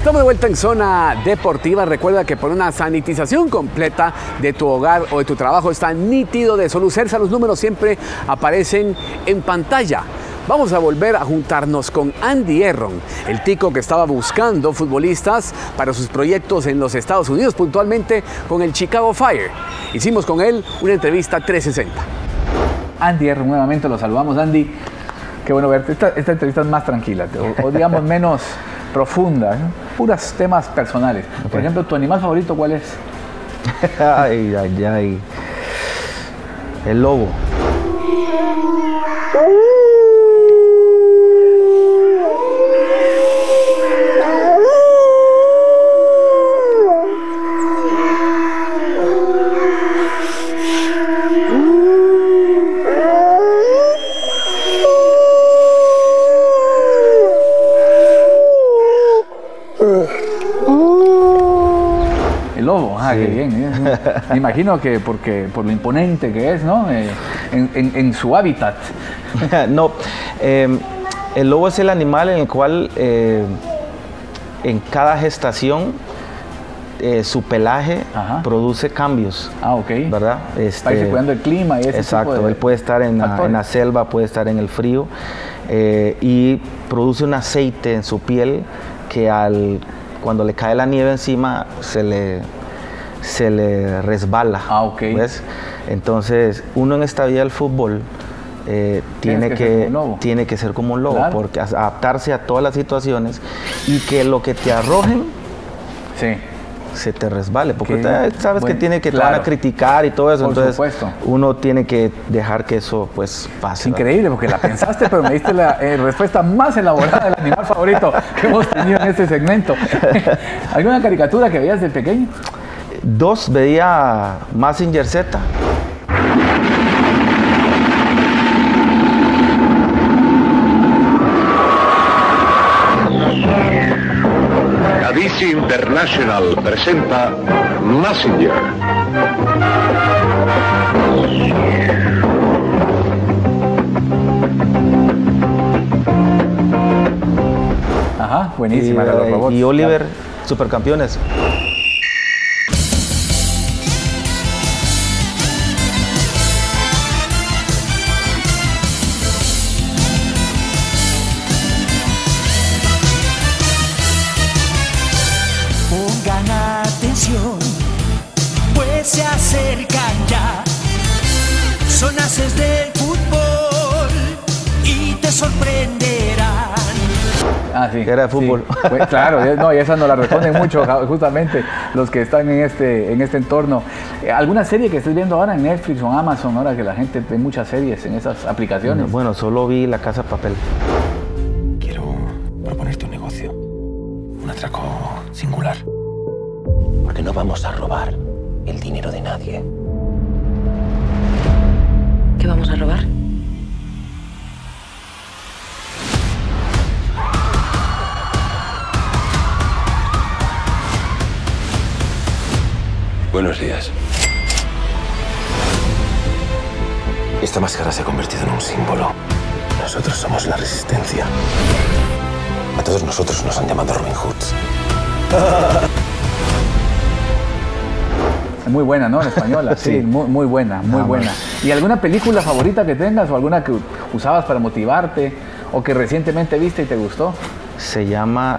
Estamos de vuelta en Zona Deportiva. Recuerda que por una sanitización completa de tu hogar o de tu trabajo está nítido de Solucersa. Los números siempre aparecen en pantalla. Vamos a volver a juntarnos con Andy Herron, el tico que estaba buscando futbolistas para sus proyectos en los Estados Unidos, puntualmente con el Chicago Fire. Hicimos con él una entrevista 360. Andy Herron, nuevamente lo saludamos. Andy, qué bueno verte. Esta entrevista es más tranquila, o digamos menos profunda, ¿no? Puras temas personales. Por ejemplo, ¿tu animal favorito cuál es? Ay, ay, ay. El lobo. El lobo, Sí. qué bien. Me imagino que por lo imponente que es, ¿no? En su hábitat. No, el lobo es el animal en el cual en cada gestación su pelaje produce cambios. Ah, ok. ¿Verdad? Para irse cuidando el clima y ese exacto, tipo de él puede estar en la selva, puede estar en el frío y produce un aceite en su piel que cuando le cae la nieve encima se le resbala. Ah, ok. ¿Ves? Entonces, uno en esta vida del fútbol tiene que ser como un lobo, claro, porque adaptarse a todas las situaciones y que lo que te arrojen sí, se te resbale, porque sabes que te claro, van a criticar y todo eso, por entonces supuesto, uno tiene que dejar que eso pues pase. Es increíble, porque la pensaste, pero me diste la respuesta más elaborada del animal favorito que hemos tenido en este segmento. ¿Alguna caricatura que veías de pequeño? Dos, veía Mazinger Z. DC International presenta Mazinger. Ajá, buenísima, de los robots. Y Oliver, Supercampeones. Pues se acercan ya, son haces del fútbol y te sorprenderán. Ah, sí. Era de fútbol. Sí. Pues, claro, no, y esa nos la responden mucho, justamente los que están en este entorno. ¿Alguna serie que estés viendo ahora en Netflix o en Amazon, ahora que la gente ve muchas series en esas aplicaciones? Bueno, solo vi La Casa de Papel. Quiero proponerte un negocio, un atraco singular. Porque no vamos a robar el dinero de nadie. ¿Qué vamos a robar? Buenos días. Esta máscara se ha convertido en un símbolo. Nosotros somos la resistencia. A todos nosotros nos han llamado Robin Hoods. Muy buena, ¿no? En española. Sí, muy buena, muy buena. ¿Y alguna película favorita que tengas o alguna que usabas para motivarte o que recientemente viste y te gustó? Se llama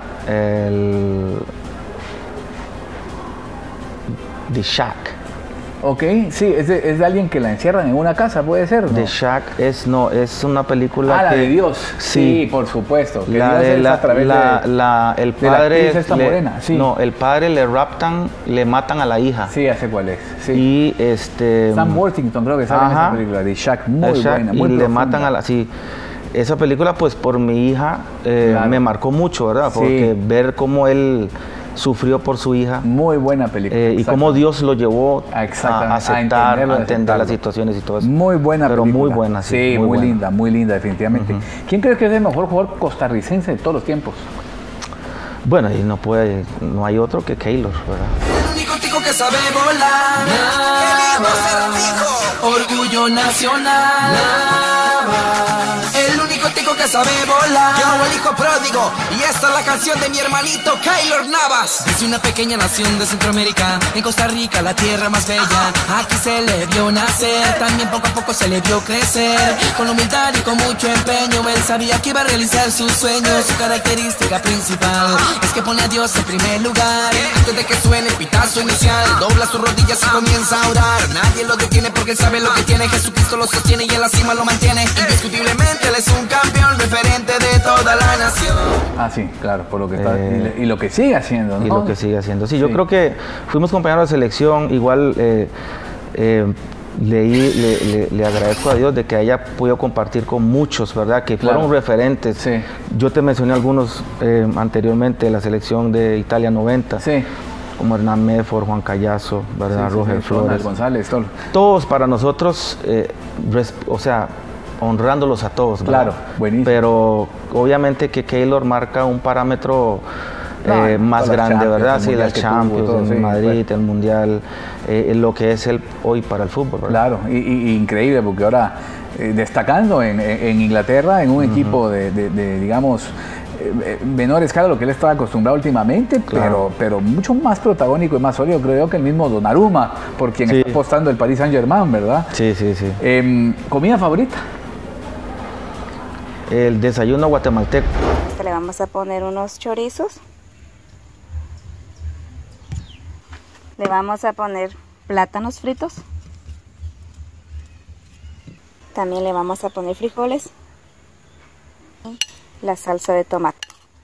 The Shack. Ok, sí, es de alguien que la encierran en una casa, puede ser, ¿no? The Shack es una película la que... de Dios. Sí, por supuesto. Que Dios es a través el padre... esta morena, sí. No, el padre le matan a la hija. Sí, ya sé cuál es. Sí. Y Sam Worthington creo que sale en esa película, The Shack, muy buena, muy y profunda. le matan a la... Sí, esa película pues por mi hija me marcó mucho, ¿verdad? Porque ver cómo él sufrió por su hija. Muy buena película. Y cómo Dios lo llevó a aceptar, a entender las situaciones y todo eso. Muy buena película. Pero muy buena, sí. Sí, muy linda, definitivamente. ¿Quién crees que es el mejor jugador costarricense de todos los tiempos? Bueno, y no hay otro que Keylor, ¿verdad? El único tico que sabe volar. Orgullo nacional. El único tico, tico que sabe volar. Yo el hijo pródigo y esta es la canción de mi hermanito Keylor Navas. Desde una pequeña nación de Centroamérica, en Costa Rica, la tierra más bella. Aquí se le vio nacer, también poco a poco se le vio crecer. Con humildad y con mucho empeño, él sabía que iba a realizar sus sueños. Su característica principal es que pone a Dios en primer lugar. Antes de que suene el pitazo inicial, dobla sus rodillas y comienza a orar. Nadie lo detiene porque él sabe lo que tiene. Jesucristo lo sostiene y en la cima lo mantiene. Indiscutiblemente él es un campeón, referente de toda la nación. Ah, sí, claro, por lo que está, y lo que sigue haciendo, ¿no? Y lo que sigue haciendo. Sí, yo creo que fuimos compañeros de selección, igual le agradezco a Dios de que haya podido compartir con muchos, ¿verdad? Que fueron referentes. Sí. Yo te mencioné algunos anteriormente, la selección de Italia 90. Sí. Como Hernán Medford, Juan Callazo, ¿verdad? Roger Flores. González, todo. Todos para nosotros, o sea, honrándolos a todos, ¿verdad? Claro, buenísimo. Pero obviamente que Keylor marca un parámetro más grande, ¿verdad? Sí, las Champions, el Madrid, el Mundial, lo que es él hoy para el fútbol, ¿verdad? Claro, y increíble, porque ahora destacando en Inglaterra, en un equipo de digamos, menor escala a lo que él estaba acostumbrado últimamente, claro. pero mucho más protagónico y más sólido, creo yo, que el mismo Donnarumma, por quien está apostando el Paris Saint-Germain, ¿verdad? Sí, sí, sí. ¿Comida favorita? El desayuno guatemalteco. Le vamos a poner unos chorizos. Le vamos a poner plátanos fritos. También le vamos a poner frijoles. La salsa de tomate.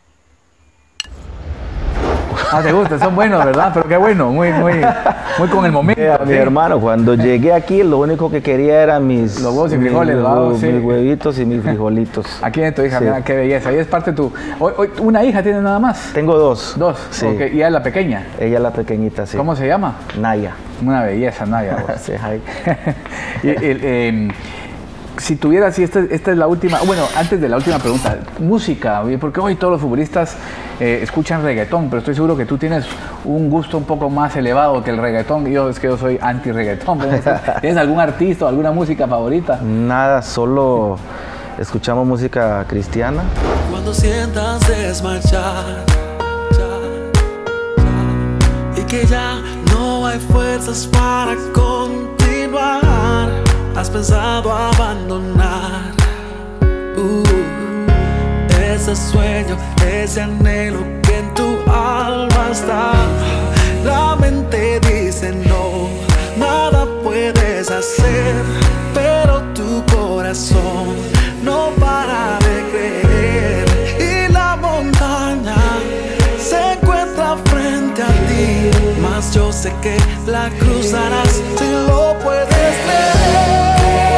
Ah, te gusta, son buenos, ¿verdad? Pero qué bueno, muy con el momento. Mi hermano, cuando llegué aquí, lo único que quería eran mis... Los huevos y frijoles, mis huevitos y mis frijolitos. Aquí en tu hija, mira, qué belleza. Ahí es parte de tu... Hoy, ¿una hija tienes nada más? Tengo dos. ¿Dos? Sí. Okay. ¿Y ella es la pequeña? Ella es la pequeñita, sí. ¿Cómo se llama? Naya. Una belleza, Naya. Sí, si tuvieras, esta es la última, bueno, antes de la última pregunta, música, porque hoy todos los futbolistas escuchan reggaetón, pero estoy seguro que tú tienes un gusto un poco más elevado que el reggaetón. Yo soy anti-reggaetón. ¿Tienes algún artista o alguna música favorita? Nada, solo escuchamos música cristiana. Cuando sientas desmayar y que ya no hay fuerzas para continuar, has pensado abandonar ese sueño, ese anhelo que en tu alma está. La mente dice no, nada puedes hacer, pero tu corazón no para de creer. Y la montaña se encuentra frente a ti, mas yo sé que la cruzarás si lo puedes creer.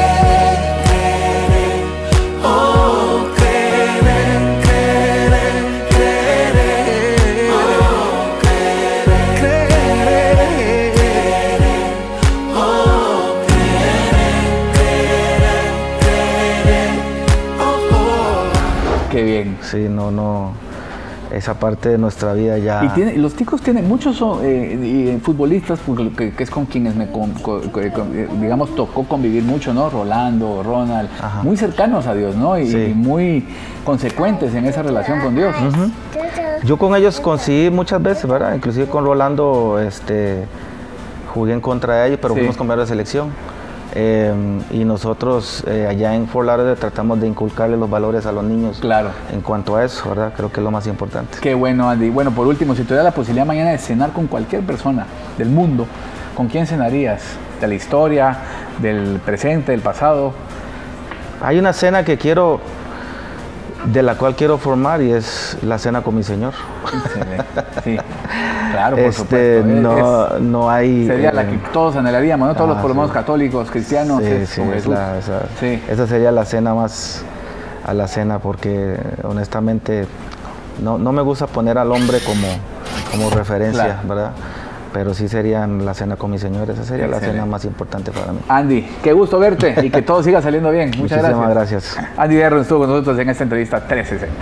Qué bien. Sí, no, esa parte de nuestra vida ya... Y los ticos tienen, muchos son futbolistas, que es con quienes digamos, tocó convivir mucho, ¿no? Rolando, Ronald, muy cercanos a Dios, ¿no? Y muy consecuentes en esa relación con Dios. Yo con ellos coincidí muchas veces, ¿verdad? Inclusive con Rolando jugué en contra de ellos, pero fuimos compañeros de selección. Y nosotros allá en Fort Lauderdale tratamos de inculcarle los valores a los niños en cuanto a eso, ¿verdad? Creo que es lo más importante. Qué bueno, Andy. Bueno, por último, si tuvieras la posibilidad mañana de cenar con cualquier persona del mundo, ¿con quién cenarías? ¿De la historia, del presente, del pasado? Hay una cena que quiero, de la cual quiero formar, y es la cena con mi Señor. Sí, claro, por supuesto. No hay... Sería la que todos anhelaríamos, ¿no? Todos los por lo menos católicos, cristianos. Esa sería la cena más a la cena, porque honestamente no me gusta poner al hombre como referencia, ¿verdad? Pero sí sería la cena con mi Señor, esa sería la cena más importante para mí. Andy, qué gusto verte y que todo siga saliendo bien. Muchas gracias. Muchísimas gracias. Andy Derro estuvo con nosotros en esta entrevista 360.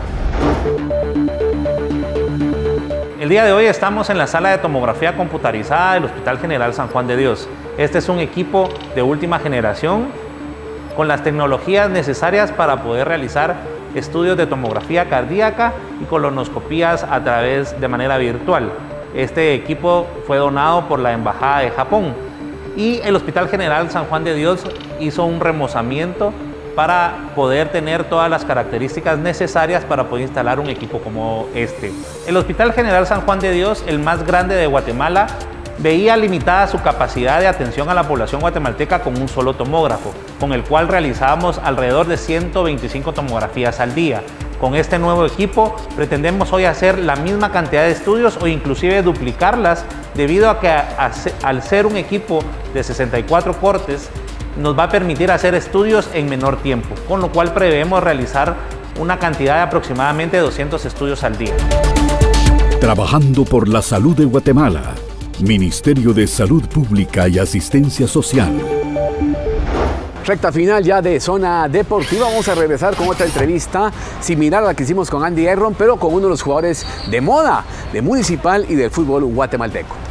El día de hoy estamos en la sala de tomografía computarizada del Hospital General San Juan de Dios. Este es un equipo de última generación con las tecnologías necesarias para poder realizar estudios de tomografía cardíaca y colonoscopías a través de manera virtual. Este equipo fue donado por la Embajada de Japón y el Hospital General San Juan de Dios hizo un remozamiento para poder tener todas las características necesarias para poder instalar un equipo como este. El Hospital General San Juan de Dios, el más grande de Guatemala, veía limitada su capacidad de atención a la población guatemalteca con un solo tomógrafo, con el cual realizábamos alrededor de 125 tomografías al día. Con este nuevo equipo pretendemos hoy hacer la misma cantidad de estudios o inclusive duplicarlas, debido a que al ser un equipo de 64 cortes nos va a permitir hacer estudios en menor tiempo, con lo cual prevemos realizar una cantidad de aproximadamente 200 estudios al día. Trabajando por la salud de Guatemala, Ministerio de Salud Pública y Asistencia Social. Recta final ya de Zona Deportiva. Vamos a regresar con otra entrevista similar a la que hicimos con Andy Erron, pero con uno de los jugadores de moda, de Municipal y del fútbol guatemalteco.